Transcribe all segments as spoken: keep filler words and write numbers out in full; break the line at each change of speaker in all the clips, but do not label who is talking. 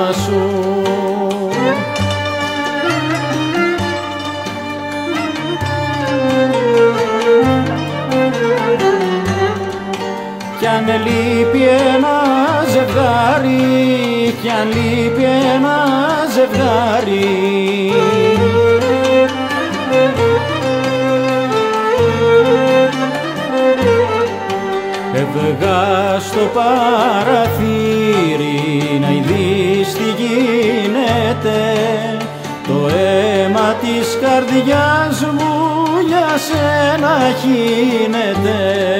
σου. Κι αν λείπει ένα ζευγάρι, κι αν λείπει ένα ζευγάρι, έβγα στο παραθύρι να ειδείς τι γίνεται, το αίμα της καρδιάς μου για σένα χύνεται.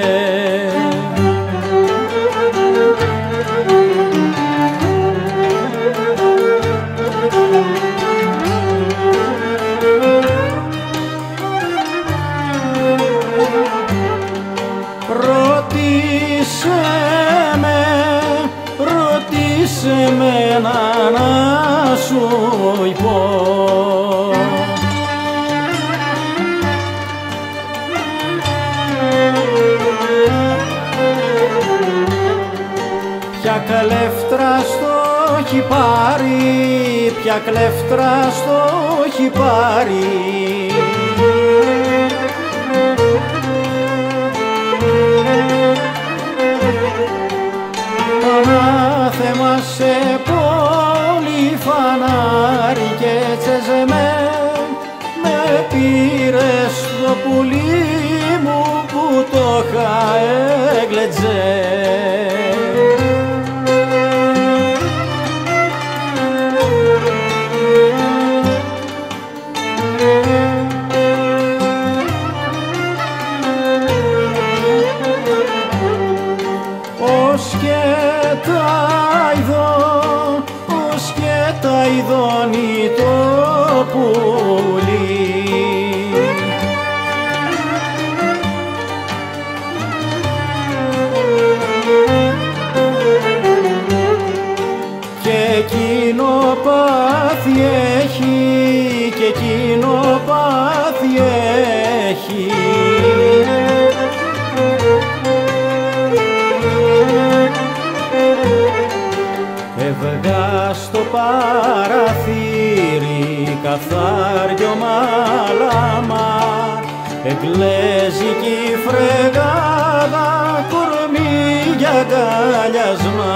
Ρωτήσε με, ρωτήσε με να σου πω, ποια κλέφτρα στο έχει πάρει, ποια κλέφτρα στο έχει πάρει. Ανάθεμα σε πόλη φανάρι και τσεζεμέ, με πήρες το πουλί μου που το είχα έγκλετζε. Ως και τα ειδώ, ως και τα ειδώνει το πουλί, και εκείνο πάθη έχει, και εκείνο πάθη έχει. Έβγα στο παραθύρι καθάριο μάλαμα, εγγλέζικη φρεγάδα, κορμί για αγκαλιασμά.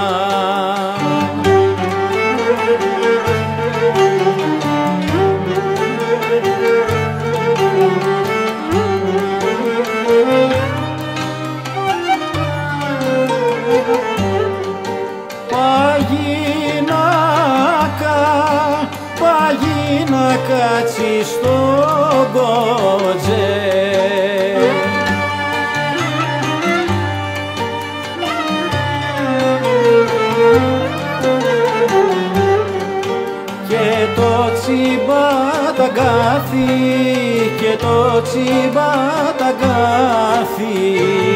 Παγίνακα, παγίνα κάτσει στον κότζε, και το τσιμπαταγκάθι, και το τσιμπαταγκάθι.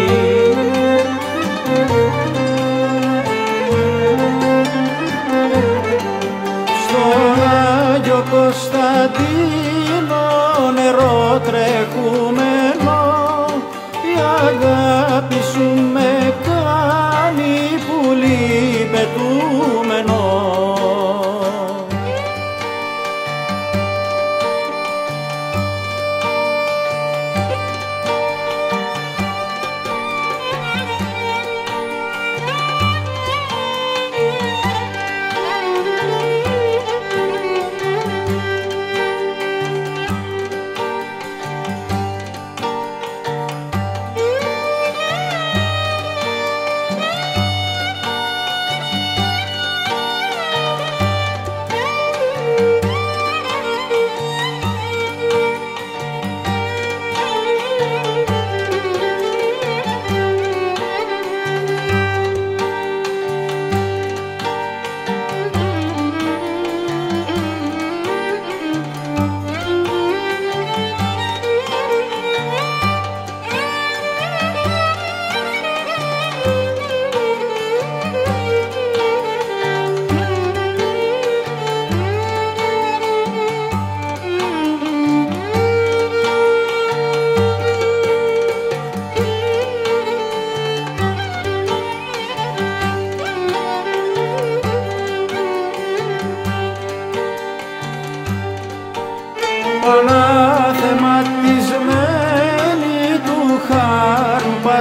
Κωνσταντίνο νερό τρεχούμενο, η αγάπη σου με κάνει πουλί πετούμενο.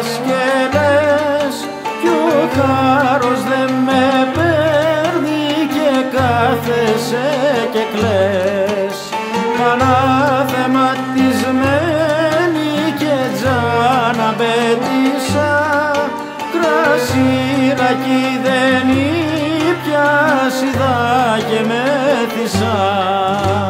και λες κι ο χάρος δεν με παίρνει και κάθεσαι και κλαις. Αναθεματισμένη και τζάνα μπέτησα, κρασίρακι δεν ήπια, σιδά και μέθησα.